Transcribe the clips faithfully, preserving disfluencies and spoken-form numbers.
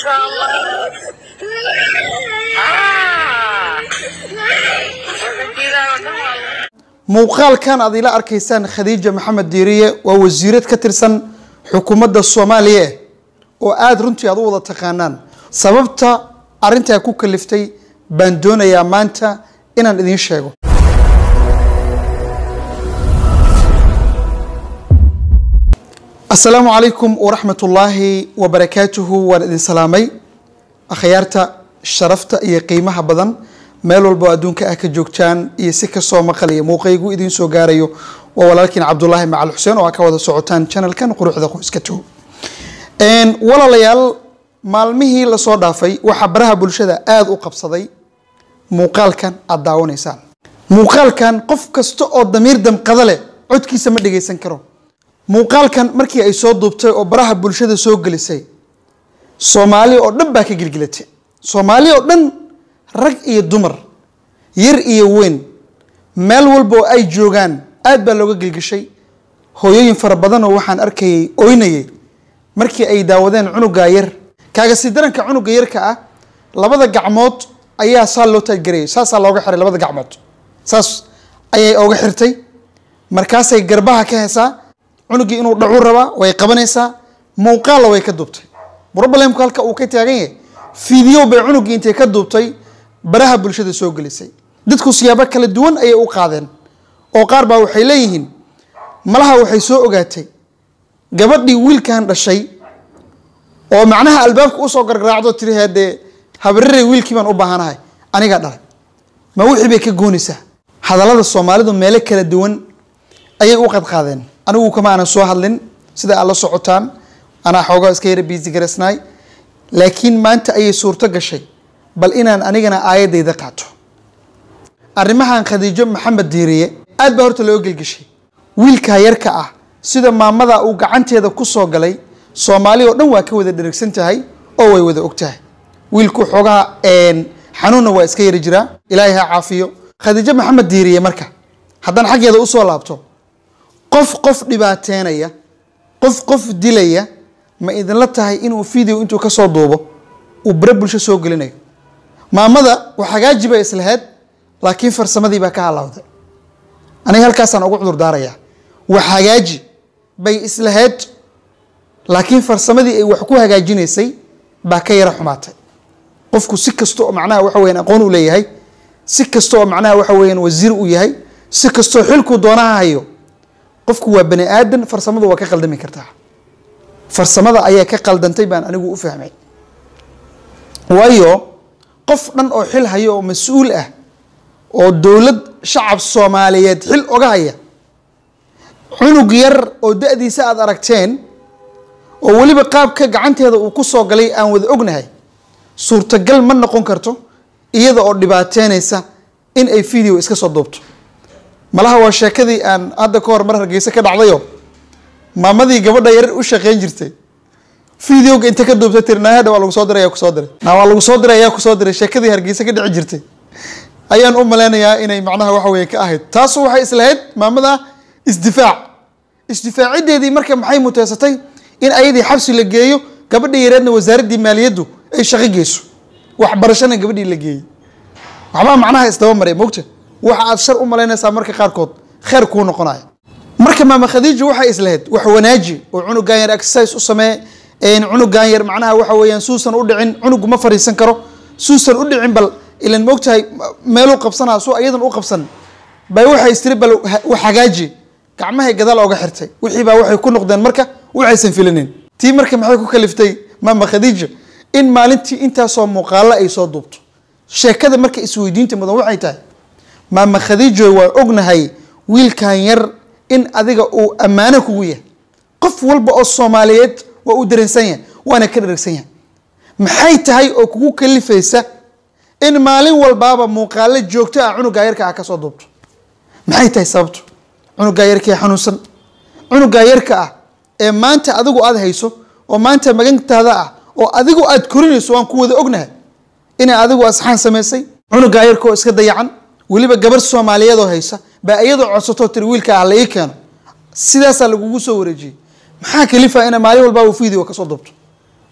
شاء الله. muuqaal kan aad ila arkaysaan Khadiija Maxamed Diiriye waa wasiirad ka tirsan xukuumadda Soomaaliya oo aad runtii aad u wada taqaanaan sababta arinta ku kaliftay baan doonayaa maanta inaan idin sheego. السلام عليكم ورحمة الله وبركاته وإذن سلامي أخيارتا شرفتا إيه قيمها بدن ميلو البوادون كأكا جوكتان إيه سكا سو مقالي موقيقو إذن سو غاريو ولكن عبد الله مع الحسين وعكا وذا سعوتان channel كان قروح ذا خويسكتو إن ولا ليال مالمهي لصو دافي وحبرها بلشدا آذ وقبصدي موقال كان الدعوان إسان موقال كان قف كستو أو دمير دم قدله عد كي سمد جيسان كرو muuqaalkan markii ay soo duubtay oo baraha bulshada soo galisay Soomaali oo dhan baa ka gilgilatay Soomaali oo dhan rag iyo dumar yar iyo weyn meel walba oo ay joogaan aad baa looga gilgishay hooyooyin fara badan oo waxaan arkayay ooynayay markii ay daawadeen cunuga yar kaaga si daranka cunuga yarka ah labada gacmood ayaa saal loo taageeray saas looga xiray labada gacmood saas ayay ooga xirtay markaas ay garbaha ka heesaa cunugi inuu dhacu raba way qabanaysaa muuqaal way ka duubtay problemku halka uu ka taagan yahay video bay cunugi intay ka duubtay baraha bulshada soo galisay dadku siyaabo kala duwan ay u qaadeen oo qaar baa waxay leeyihiin malaha waxay soo ogaatay gabadhii wiilkan dhashay oo macnaha albaabka u soo gargaraacdo tiriheede habrarey wiilkii baan u baahanahay aniga dhalay ma wixii bay ka goonaysaa hadallada Soomaalidu meel kala duwan ayay u qad qaadeen anigu kama aan soo hadlin sida alla socotaan ana xoogaa iska yar busy gareysnay laakiin maanta ay suurto gashay bal inaan anigana aayadayda qaato arrimahan Khadiija Maxamed Diiriye aad baa horta loo gilgishay wiilka yarka ah sida maamada uu gacanteeda ku soo galay Soomaali oo dhan waa ka wada dheregsan tahay oo way wada ogtahay wiilku xoogaa een xanuuna waa iska yar jira Ilaahay ha caafiyo Khadiija Maxamed Diiriye marka haddaan xageeda u soo laabto qof qof dhibaateynaya qof qof dilaya ma idin la tahay inuu video intuu ka soo duubo uu bar bulsho soo gelinayo maamada waxa gaajiba islahayd laakiin farsamadii baa ka halawday aniga halkaas aan ugu cudur daaraya waxa gaaji bay islahayd laakiin farsamadii ay wax ku hagaajinaysay baa ka yara xumaatay qofku si kasto macnaha waxa weeyaan aqoon u leeyahay si kasto macnaha waxa weeyaan wasiir u yahay si kasto xilku doonaha hayo qofku waa bani aadan farsamadu waa ka qaldami kartaa farsamada ayaa ka qaldantay baan anigu u fahmay waayo qof dhan oo xil hayo oo mas'uul ah oo dawlad shacab Soomaaliyeed xil oga haya cunug yar oo da'diisa aad aragteen oo waliba qaabka gacanteeda uu ku soo galay aan wada ognahay suurtagal ma noqon karto iyada oo dhibaateynaysa in ay video iska soo duubto malaha waa sheekadii aan hadda ka hor mar Hargeysa ka dhacdayo maamadii gabadha yar u shaqeyn jirtay videoga inta ka duubtay tirnaayada waa lagu soo diray ku soo diray na waa lagu soo diray ku soo diray sheekadii Hargeysa ka dhici jirtay ayaan u maleynayaa inay macnaha wax weyn ka ahayd taas waxay islahayd maamada isdifaac isdifaacideedii marka maxay mutaysatay in ayadii xabsi la geeyo gabadha yareedna wasaaradii maaliyaddu ay shaqo geyso wax barashana gabadhii la geeyay waxba macnaha isdaba maray moogta waxa aad shar u maleynaysaa marka qaar kood khair ku noqonay marka maama Khadiija waxa islahayd wax wanaaji oo cunugan yar exercise u samee een cunugan yar macnaha waxa weeyaan suusan u dhicin cunugu ma fariisan karo suusan u dhicin bal ilan moogtahay meel u qabsanaa soo ayadan u qabsan bay waxa istiri bal wax hagaaji gacmaha gadaal uga xirtay wixii baa waxay ku noqdeen marka waxaysan filanin tii marka maxay ku kaliftay maama Khadiija in maalintii inta soo muuqaalo ay soo duubto sheekada marka isweydiinta mudan waxay tahay maama Khadiija waa ognahay wiilkan yar in adiga uu amaano kugu yahay qof walba oo Soomaaliyeed waa u dareensan yahay waana ka dharagsan yahay maxay tahay oo kugu kalifaysa in maalin walbaaba muuqaalo joogto ah cunuga yarka ah ka soo duubto maxay tahay sababtu cunuga yarka xanuunsan cunuga yarka ah ee maanta adigu aad hayso oo maanta magantaada ah oo adigu aad korinayso waan ku wada ognahay in adigu asxaan sameysay cunuga yarka oo iska dayacan waliba gabar Soomaaliyeed oo haysa ba iyadoo codsato tir wiilka ah la ii keeno sidaas lagugu soo wareejiyay maxaa kalifa in maalin walba uu video ka soo duubto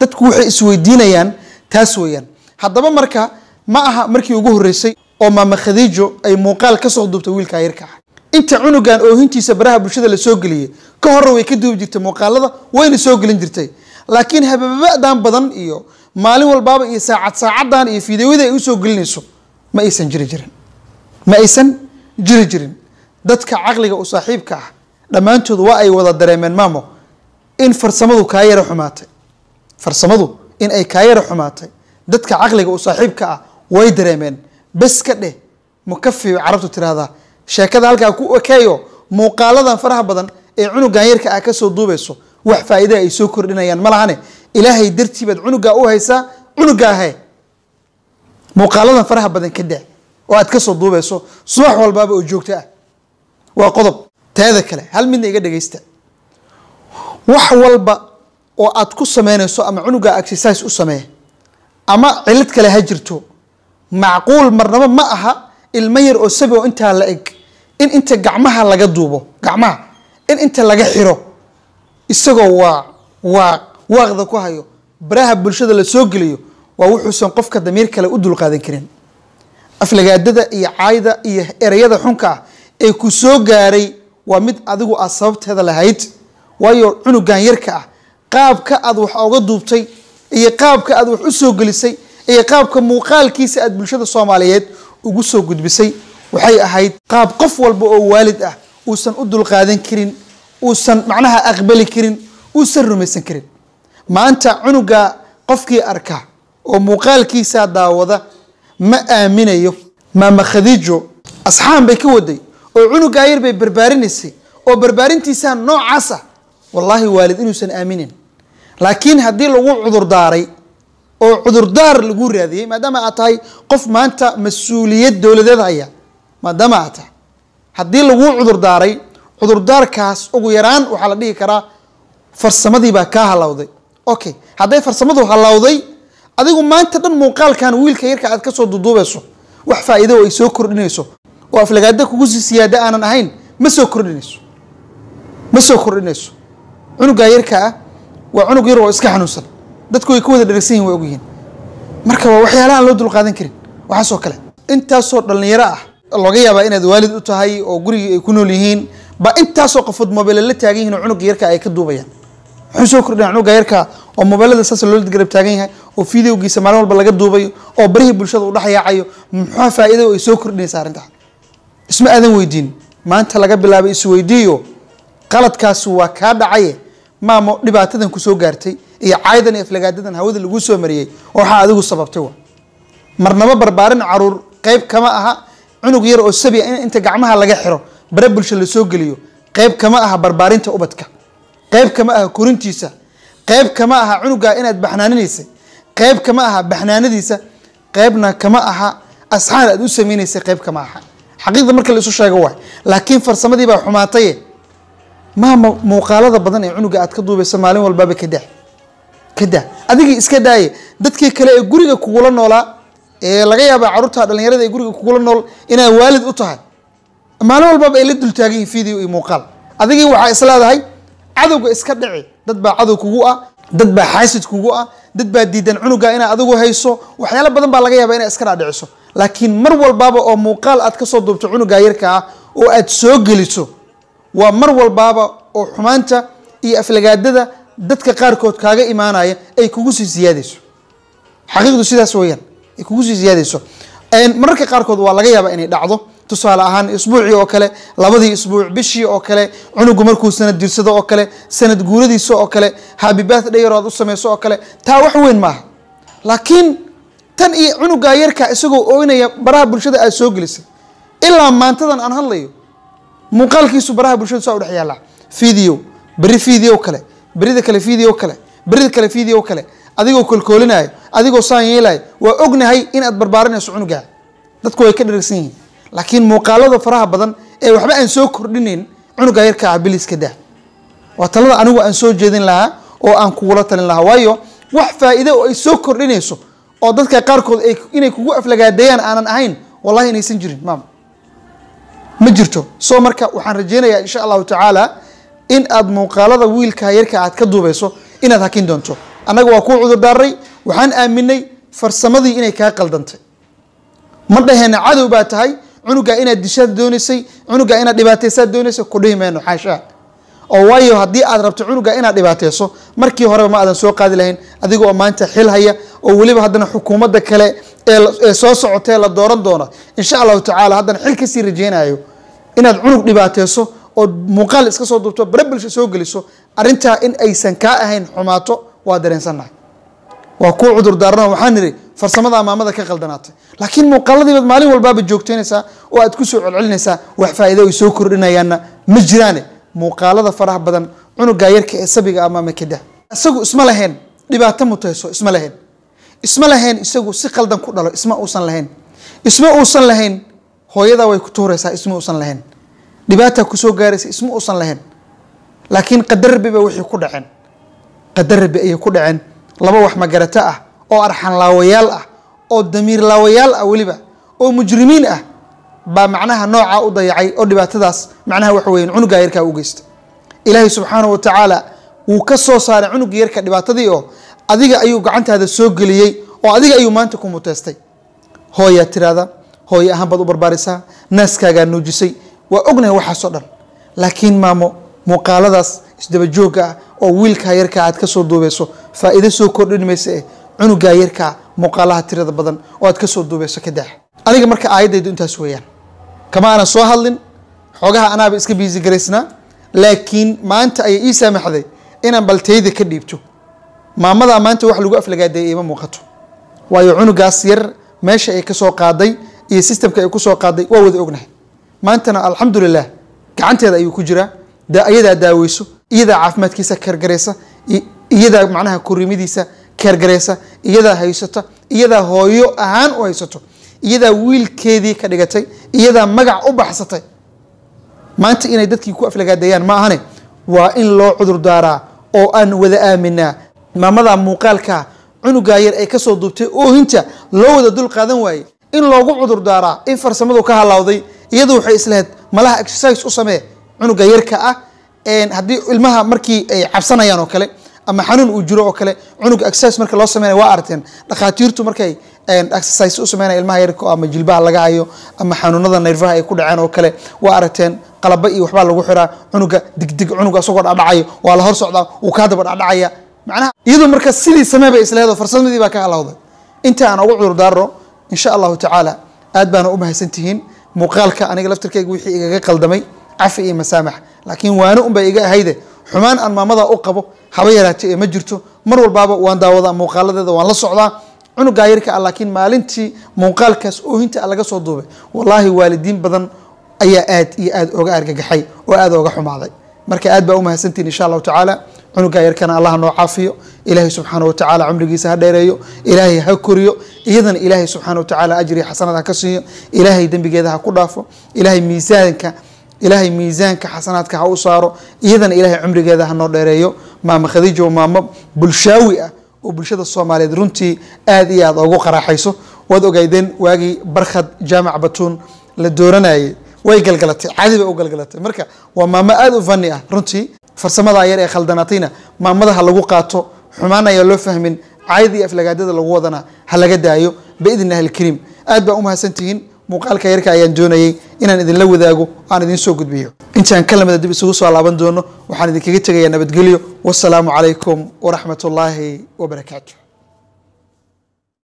dadku waxay isweydiinayaan taas weeyaan haddaba marka ma aha markii ugu horeysay oo maama Khadiijo ay muuqaal ka soo duubtay wiilka yarka ah inta cunugan oo hintiisa baraha bulshada la soo galiyay ka hor way ka duubi jirtay muuqaalada wayna soo galin jirtay laakiin hababaadan badan iyo maalin walbaaba iyo saacad saacadan iyo fiidiyoada ay u soo galinayso ma aysan jiri jirin ma aysan jiri jirin dadka aqliga u saaxiibka ah dhamaantood waa ay wada dareemeen maamo in farsamadu ka yara xumaatay farsamadu in ay ka yara xumaatay dadka aqliga u saaxiibka ah way dareemeen bas ka dheh mukafi carabtu tiraahdaa sheekada halka ku okeeyo muuqaaladan faraha badan ee cunugan yarka ah ka soo duubayso wax faa'iido ay soo kordhinayaan malahane ilaahay dartiibad cunuga u haysa cunuga ahay muuqaaladan faraha badan ka dheh oo aad ka soo duubayso subax walbaaba oo joogto ah waa qodob taada kale hal midna iga dhageysta wax walba oo aad ku sameynayso ama cunuga exercise u sameey ama cilad kale ha jirto macquul marnaba ma aha ilma yar oo sabi oo inta la eg in inta gacmaha laga duubo gacmaha in inta laga xiro isagoo waa waa waqda ku hayo baraha bulshada la soo galiyo waa wuxuu qofka damiir kale u dul qaadan karin aflagaadada iyo caayda iyo erayada xunka ee ku soo gaaray waa mid adigu aad sababteeda lahayd waayo cunugan yarka ah qaabka aad wax uga duubtay iyo qaabka aad wax u soo galisay iyo qaabka muuqaalkiisa aad bulshada Soomaaliyeed ugu soo gudbisay waxay ahayd qaab qof walba oo waalid ah uusan u dul qaadan karin uusan macnaha aqbali karin uusan rumaysan karin maanta cunuga qofkii arka oo muuqaalkiisa daawada ma aaminayo maama Khadiijo asxaan bay ka waday oo cunuga yar bay barbaarinaysa oo barbaarintiisa noocaas ah wallahi waalid inuusan aaminin laakiin hadii lagu cudur daaray oo cudur daar lagu raadiyay maadaama aad tahay qof maanta mas'uuliyad dawladeed haya maadaama aad tahay hadii lagu cudur daaray cudur daarkaas ugu yaraan waxa la dhigi karaa farsamadii baa ka halawday okay haday farsamadu halawday adigu maanta dhan muuqaalkan wiilka yarka aad ka soo duduubayso wax faa'iido ay soo kordhinayso oo aflagaada kugu siyaada aanan ahayn ma soo kordhinayso ma soo kordhinayso cunuga yarka ah waa cunug yar oo iska xanuunsan dadku way ku wada dharagsan yihiin way og yihiin marka waa waxyaalaha loo dul qaadan karin waxa soo kale intaas oo dhalinyaro ah laga yaabaa inaad waalid u tahay oo guriga ay ku nool yihiin ba intaas oo qofood mobile la taagan yihiin cunug yarka ay ka duubayaan wuxuu soo kordhinaa cunuga yarka oo mobilada saas loo garab taagan yahay oo fiidiyogiisa maalin walba laga duubayo oo barihi bulshada u dhaxayaacayo muxuu faa'iido ay soo kordhinaysaa arinta isma aadan weydiin maanta laga bilaabay is weydiiyo qaladkaas waa ka dhacay maamo dhibaatadan ku soo gaartay iyo caaydan iyo aflagaadadan hawada lagu soo mariyay waxa adigu sababtay waa marnaba barbaarin caruur qayb kama aha cunug yar oo sabi inta gacmaha laga xiro bare bulsho la soo galiyo qayb kama aha barbaarinta ubadka qayb kama aha korintiisa qayb kama aha cunuga inaad baxnaaninaysa qayb kama aha baxnaanadiisa qaybna kama aha asxaan aad u sameynaysa qayb kama aha xaqiiqda marka la isu sheego waa laakiin farsamadii baa xumaatay ma muuqaalada badan ee cunuga aad ka duubayso maalin walba ka daa ka daa adigi iska daay dadkii kale ee guriga kugula noolaa ee laga yaabo carruurta dhalinyarada ee guriga kugula nool inay waalid u tahay maalin walba ay la dul taagan fiidiyoo iyo muuqaal adigi waxa islaadahay cadowga iska dhici dad baa cadow kugu ah dad baa xaasid kugu ah dad baa diidan cunuga ina adigu hayso waxyaalo badan baa laga yaabaa inay iska dhacayso laakiin mar walbaaba oo muuqaal aad ka soo duubto cunuga yarka ah oo aad soo geliso waa mar walbaaba oo xumaanta iyo aflagaadada dadka qaarkood kaaga iimaanaya ay kugu sii siyaadayso xaqiiqdu sidaas weeyaan ay kugu sii siyaadayso een mararka qaarkood waa laga yaabaa inay dhacdo tusaale ahaan isbuuci oo kale labadii isbuuc bishii oo kale cunugu markuu sanad dirsado oo kale sanad guuradiisa oo kale happy birthday yar oo u sameeyso oo kale taa wax weyn ma aha laakiin tan iyo cunuga yarka isagoo ooynaya baraha bulshada ay soo gelisay ilaa maantadan aan hadlayo muuqaalkiisu baraha bulshada soo dhex yaala video bari video kale barida kale video kale barida kale video kale adigoo kolkoolinayo adigoo saan yeelay waa ognahay in aad barbaarinayso cunuga dadku way ka dharagsan yihiin laakiin muuqaalada faraha badan ee waxba aan soo kordhinayn cunuga yarka abiliska daa waa talada anigu aan soo jeedin lahaa oo aan kugula talin lahaa waayo wax faa'iido oo ay soo kordhinayso oo dadka qaarkood ay inay kugu aflagaadayaan aanan ahayn wallahi inaysan jirin maam ma jirto soo marka waxaan rajeynayaa insha Allah ta'ala in aad muuqaalada wiilka yarka aad ka duubayso inaad hakin doonto annaga waa kuu cudur daaray waxaan aaminay farsamadii inay kaa qaldantay ma dhaheen cadow baa tahay cunuga inaad dishaad doonaysay cunuga inaad dhibaataysaad doonaysay ku dhihi mayno xaashaa oo waayo haddii aad rabto cunuga inaad dhibaatayso markii horeba ma aadan soo qaadi lahayn adiga oo maanta xil haya oo weliba haddana xukuumadda kale ee soo socotee la dooran doono insha allahu tacaala haddana xil kasii rajeynayo inaad cunug dhibaatayso oo muuqaal iska soo duubto barabulsha soo geliso arrintaa in aysan kaa ahayn xumaato waa dareensannahay waa kuu cudur daarana waxaan nidhi farsamada maamada ka qaldanaatay laakiin muuqaaladii baad maalin walbaaba joogteynaysaa oo aad ku soo celcelinaysaa wax faa'iido ay soo kordhinayaanna ma jiraane muuqaalada faraha badan cunuga yarka ee sabiga ama makida isagu isma lahayn dhibaato mutayso isma lahayn isma lahayn isagu si qaldan ku dhalo isma uusan lahayn isma uusan lahayn hooyada way ku tuuraysaa isma uusan lahayn dhibaata ku soo gaaraysa isma uusan lahayn laakiin qadar rabbi bay wixii ku dhaceen qadar rabbi ay ku dhaceen laba wax magarata ah oo arxan laawayaal ah oo damiir laawayaal ah waliba oo mujrimiin ah ba macnaha nooca u dayacay oo dhibaatadaas macnaha wax weyn cunuga yarka u geystay ilaahay subhanahu wa ta'ala wuu ka soo saaray cunuga yarka dhibaatadii oo adiga ayuu gacantaada soo galiyay oo adiga ayuu maanta ku muteestay hooya tirada hooya ahaan bad u barbaarisaa naaskaaga nuujisay waa ognahay waxa soo dhan laakiin maamo muuqaaladaas isdaba jooga oo wiilka yarka aad ka soo duubeyso faa'iido soo kordhinaysa cunuga yarka muuqaalaha tirada badan oo aad ka soo duubeyso ka daa aniga marka aayadaydu intaas weeyaan kama ana soo hadlin xogaha anaaba iska biisi gareysna laakiin maanta ay ii saamaxday inaan baltayda ka dhiibto maamada maanta wax lagu aflagaaday ima muuqato waayo cunugaas yar meesha ay ka soo qaaday iyo systemka ay ku soo qaaday waa wada ognahay maantana alxamdulillah gacanteeda ayuu ku jiraa da ayada daaweyso iyada caafimaadkiisa kargareysa iyada macnaha korimidiisa kargareysa iyada haysata iyada hooyo ahaan u haysato iyada wiilkeedii ka dhigatay iyada magac u baxsatay maanta inay dadkii ku aflagaadayaan ma ahane waa in loo cudur daaraa oo aan wada aaminaa maamada muuqaalka cunuga yar ay ka soo duubtay oohinta loo wada dul qaadan waayay in loogu cudur daaraa in farsamadu ka halawday iyadu waxay islahayd malaha exercise u samee cunuga yarka ah een haddii ilmaha markii ay cabsanayaan oo kale ama xanuun uu jiro oo kale cunuga exercise marka loo sameeyo waa arteen dhaqaatiirtu markay exercise u sameeyaan ilmaha yarka ama jilbaha laga hayo ama xanuunada neerfaha ay ku dhaceen oo kale waa aragteen qalaba iyo waxba lagu xiraa cunuga digdig cunuga asagoo dhacay waa la hor socdaa uu ka daba dhacaya macnaha iyadoo marka sidii sameeyay islaheedo farsamadii baa ka halawday inta aan ugu cudur daaro insha Allah ta'ala aad baan u mahadsantihiin muuqaalka aniga laftirkayga wixii igaga qaldamay cafi iyo masaamax laakiin waana un bay iga ahayde xumaan aan maamada u qabo haba yaraatay ma jirto mar walbaaba waan daawadaa muuqaaladeeda waan la socdaa cunuga yarka laakiin maalintii muuqaalkaas oohinta laga soo duubay wallahi waalidiin badan ayaa aad iyo aad uga argagaxay oo aad uga xumaaday marka aad baa u mahadsantiin insha Allah ta'ala cunuga yarkana Allah noo caafiyo ilaahay subhanahu wa ta'ala umrigiisa ha dheereeyo ilaahay ha koriyo iyadana ilaahay subhanahu wa ta'ala ajri xasanada ka siiyo ilaahay dambigeeda ha ku dhaafo ilaahay miisaanka ilaahay miisaanka xasanaadka ha u saaro iyadana ilaahay umrigeeda ha noo dheereeyo maama Khadiija maama bulshaawi ah oo bulshada Soomaaliyeed runtii aad iyo aad ugu qaraxayso wad ogaydeen waagi barkhad jaamac batuun la dooranayay way galgalatay caadi bay u galgalatay marka waa maama aad u fani ah runtii farsamada yar ee khaldanaatayna maamadaha lagu qaato xumaanaya loo fahmin caadi aflagaadada lagu wadana ha laga daayo biidnaha alkariim aad baa u mahadsantihiin muuqaalka yarka ayaan doonayay inaan idin la wadaago aan idin soo gudbiyo intaan kalamada dib isugu soo laaban doono waxaan idinkaga tagayaa nabadgelyo wassalaamu calaykum wa rahmatullaahi wa barakaatuh